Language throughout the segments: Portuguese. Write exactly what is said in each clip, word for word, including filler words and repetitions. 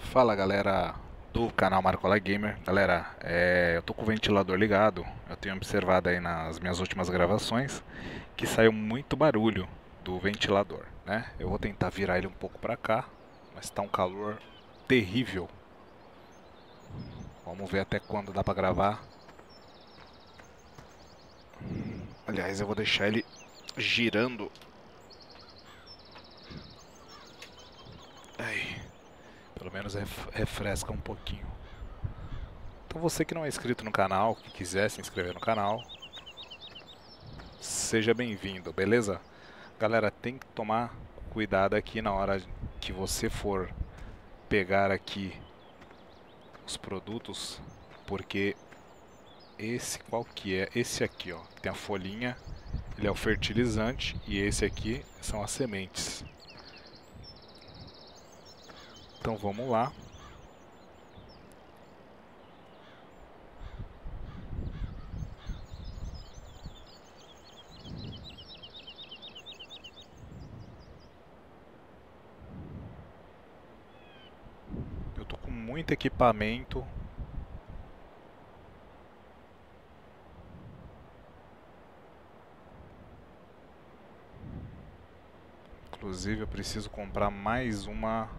Fala galera do canal Marcola Gamer. Galera, é, eu tô com o ventilador ligado. Eu tenho observado aí nas minhas últimas gravações que saiu muito barulho do ventilador, né? Eu vou tentar virar ele um pouco pra cá, mas tá um calor terrível. Vamos ver até quando dá pra gravar. Aliás, eu vou deixar ele girando. Aí, pelo menos ref- refresca um pouquinho. Então você que não é inscrito no canal, que quiser se inscrever no canal, seja bem-vindo, beleza? Galera, tem que tomar cuidado aqui na hora que você for pegar aqui os produtos, porque esse qual que é? Esse aqui, ó, tem a folhinha, ele é o fertilizante e esse aqui são as sementes. Então vamos lá. Eu tô com muito equipamento. Inclusive eu preciso comprar mais uma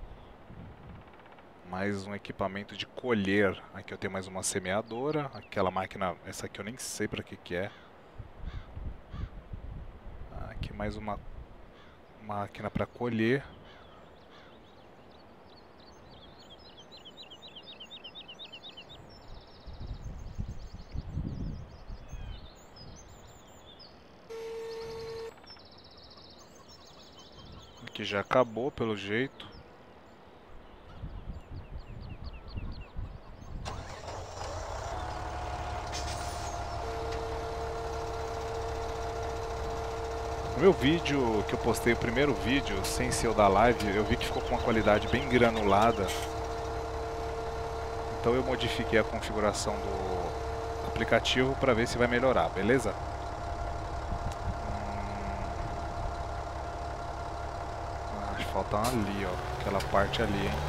mais um equipamento de colher. Aqui eu tenho mais uma semeadora, aquela máquina, essa aqui eu nem sei para que que é. Aqui mais uma máquina para colher. Aqui já acabou pelo jeito. No meu vídeo que eu postei, o primeiro vídeo, sem ser o da live, eu vi que ficou com uma qualidade bem granulada. Então eu modifiquei a configuração do aplicativo para ver se vai melhorar, beleza? Hum... Acho que falta ali, ó, aquela parte ali, hein?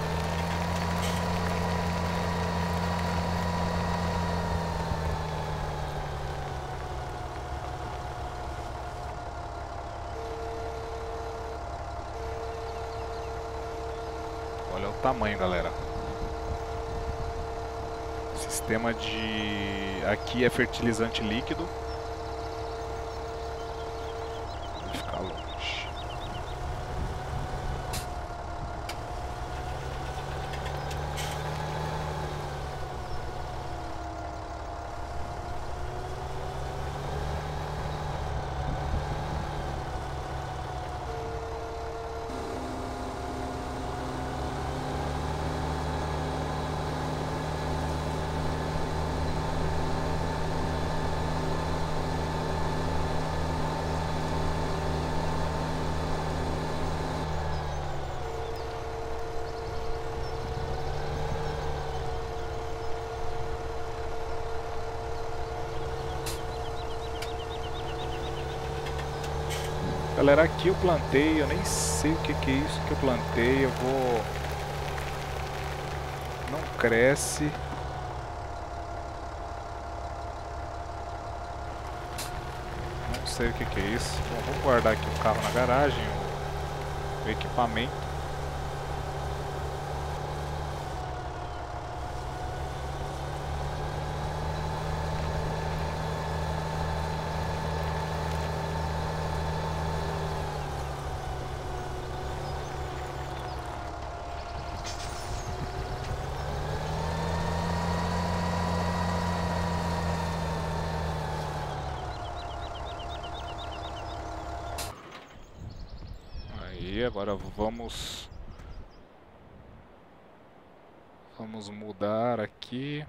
Olha o tamanho, galera. Sistema de... Aqui é fertilizante líquido. Vai ficar longe. Galera, aqui eu plantei, eu nem sei o que, que é isso que eu plantei, eu vou... Não cresce. Não sei o que, que é isso. Bom, vou guardar aqui o carro na garagem, o, o equipamento. E agora vamos vamos mudar aqui.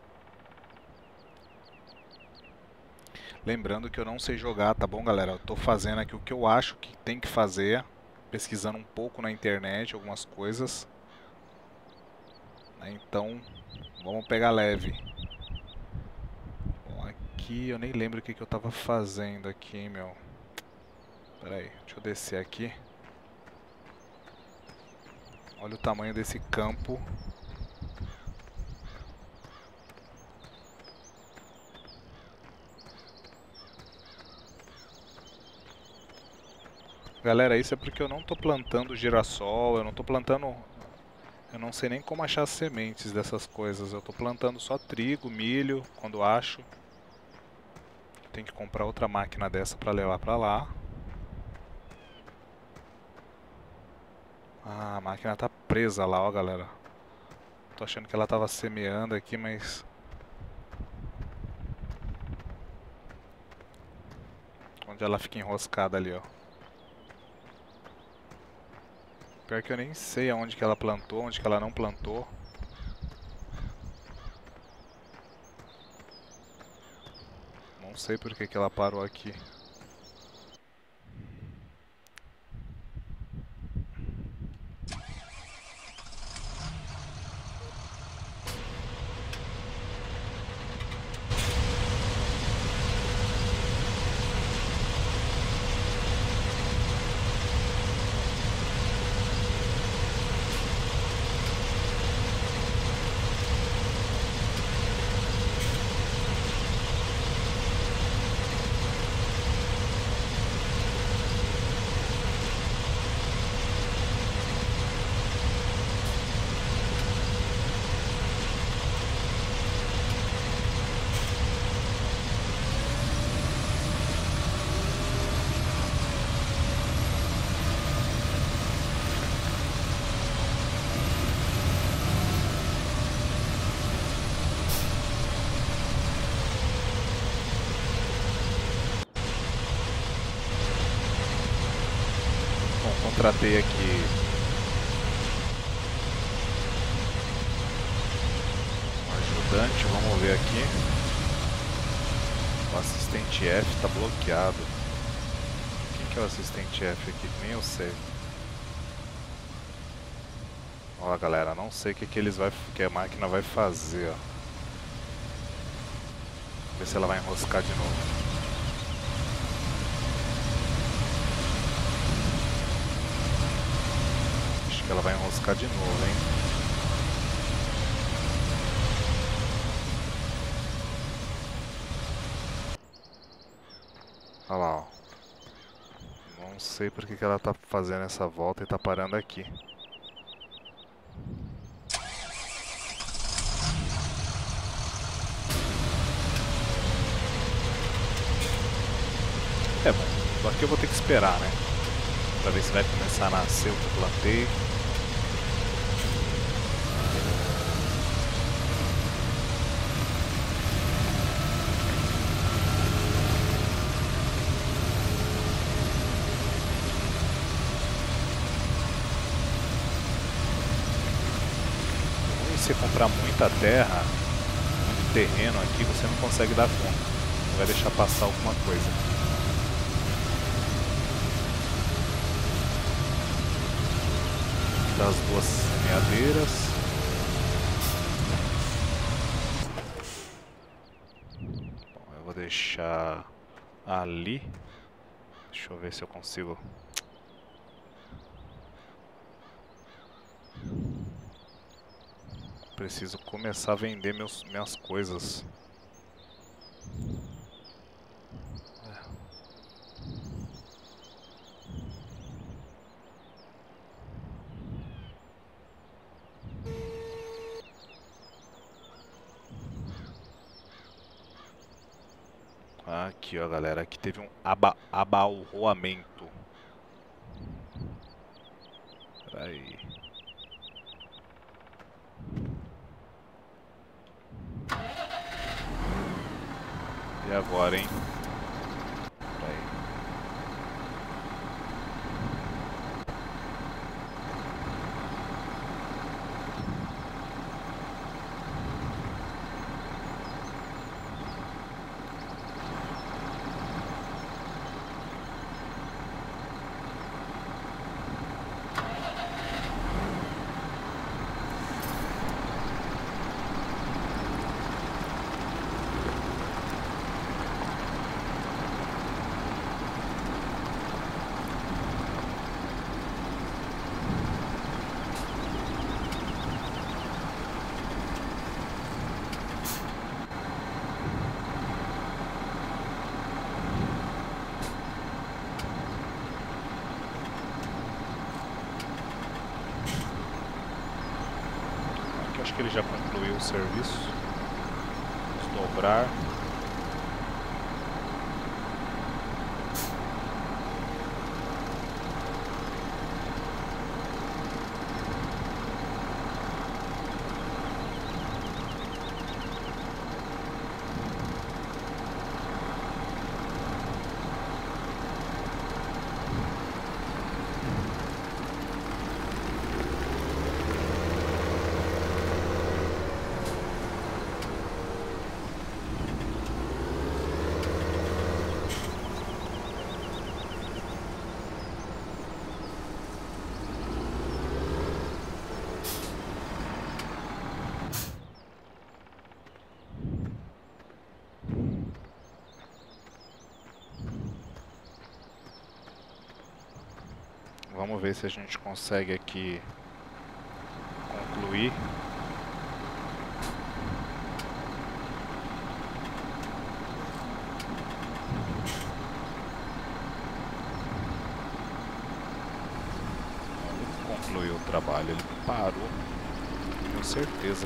Lembrando que eu não sei jogar, tá bom, galera? Eu tô fazendo aqui o que eu acho que tem que fazer, pesquisando um pouco na internet algumas coisas. Então, vamos pegar leve. Bom, aqui eu nem lembro o que, que eu tava fazendo aqui, hein, meu. Pera aí, deixa eu descer aqui. Olha o tamanho desse campo. Galera, isso é porque eu não tô plantando girassol, eu não tô plantando... Eu não sei nem como achar as sementes dessas coisas. Eu tô plantando só trigo, milho, quando acho. Tem que comprar outra máquina dessa pra levar pra lá. Ah, a máquina tá presa lá, ó, galera. Tô achando que ela tava semeando aqui, mas... Onde ela fica enroscada ali, ó. Pior que eu nem sei aonde que ela plantou, onde que ela não plantou. Não sei por que que ela parou aqui. Bom, contratei aqui um ajudante, vamos ver aqui. O assistente F está bloqueado. Quem que é o assistente F aqui? Nem eu sei. Ó, galera, não sei o que que eles vai, que a máquina vai fazer, ó. Ver se ela vai enroscar de novo. Acho que ela vai enroscar de novo, hein? Olha lá, ó. Não sei porque que ela tá fazendo essa volta e tá parando aqui. É bom, aqui eu vou ter que esperar, né? Pra ver se vai começar a nascer o que eu plantei. E se comprar muita terra, muito terreno aqui, você não consegue dar conta. Você vai deixar passar alguma coisa. Das duas semeadeiras. Bom, eu vou deixar ali. Deixa eu ver se eu consigo. Preciso começar a vender meus, minhas coisas. Aqui, ó, galera. Aqui teve um aba abalroamento. Pera aí. E agora, hein? Pera aí. Acho que ele já concluiu o serviço. Desdobrar. Vamos ver se a gente consegue aqui concluir. Ele concluiu o trabalho, ele parou, com certeza.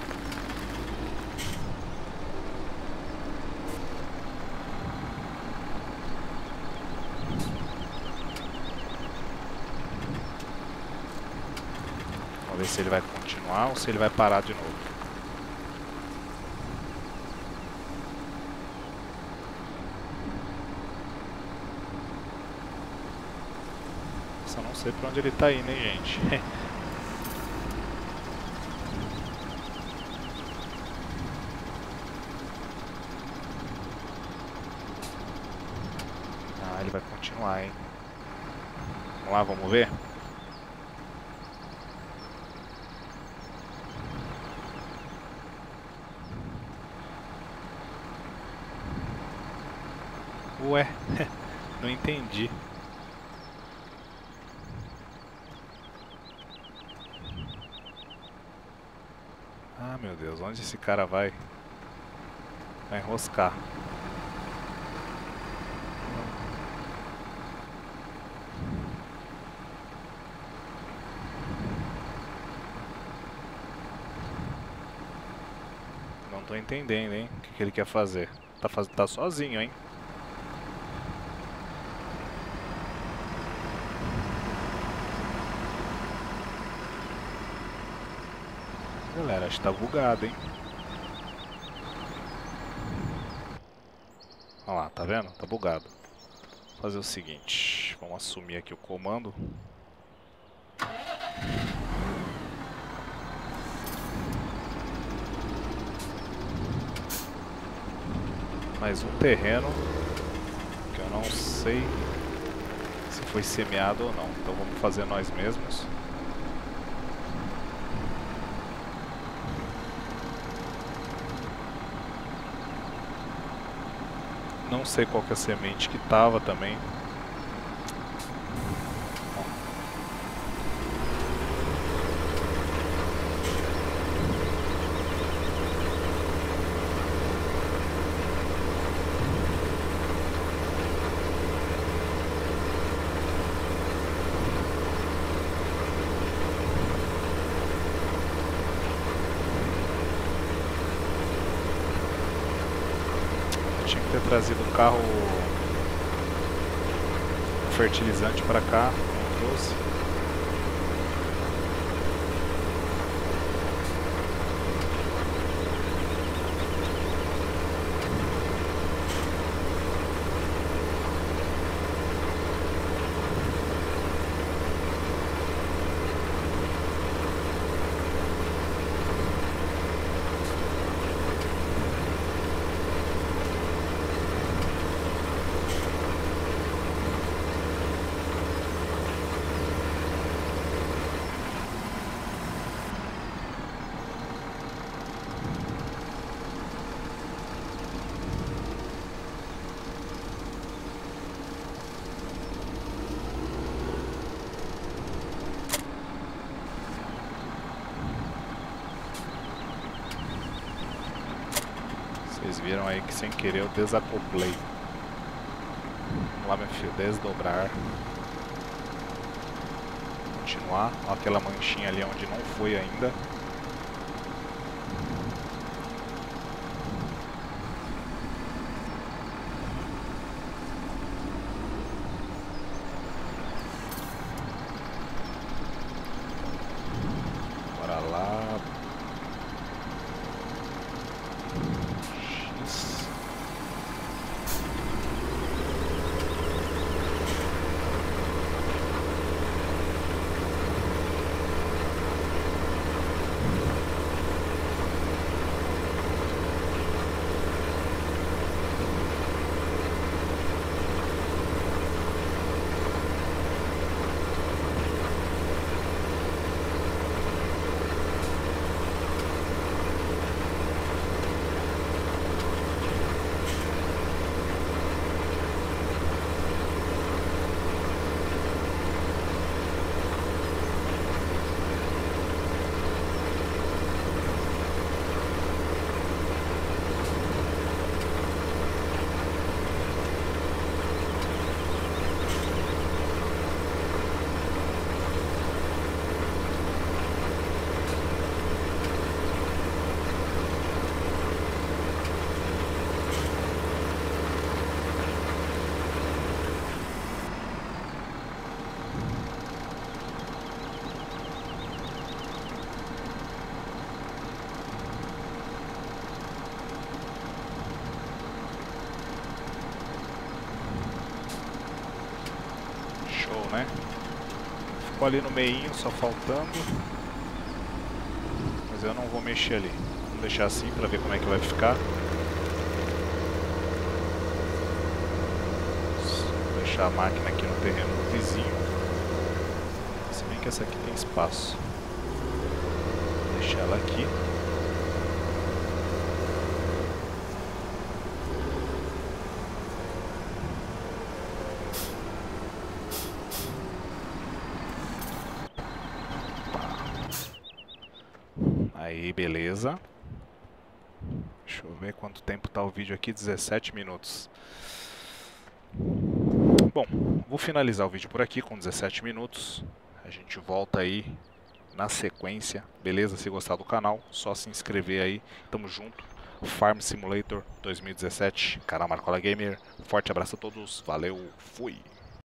Vamos ver se ele vai continuar ou se ele vai parar de novo. Só não sei pra onde ele tá indo, hein, gente. Ah, ele vai continuar, hein. Vamos lá, vamos ver? Ué, não entendi. Ah, meu Deus, onde esse cara vai? Vai enroscar. Não tô entendendo, hein? O que, que ele quer fazer? Tá, faz... tá sozinho, hein? Galera, acho que tá bugado, hein? Olha lá, tá vendo? Tá bugado. Vou fazer o seguinte, vamos assumir aqui o comando. Mais um terreno que eu não sei se foi semeado ou não. Então vamos fazer nós mesmos. Não sei qual que é a semente que tava também. Tinha que ter trazido o carro fertilizante para cá, não trouxe. Vocês viram aí que sem querer eu desacoplei. Vamos lá, meu filho, desdobrar. Continuar. Olha aquela manchinha ali onde não foi ainda. né? Ficou ali no meinho, só faltando. Mas eu não vou mexer ali. Vamos deixar assim para ver como é que vai ficar. Vou deixar a máquina aqui no terreno do vizinho. Se bem que essa aqui tem espaço. Vou deixar ela aqui. Aí, beleza. Deixa eu ver quanto tempo tá o vídeo aqui, dezessete minutos. Bom, vou finalizar o vídeo por aqui com dezessete minutos. A gente volta aí na sequência, beleza? Se gostar do canal, só se inscrever aí. Tamo junto. Farm Simulator dois mil e dezessete, canal Marcola Gamer. Forte abraço a todos, valeu, fui!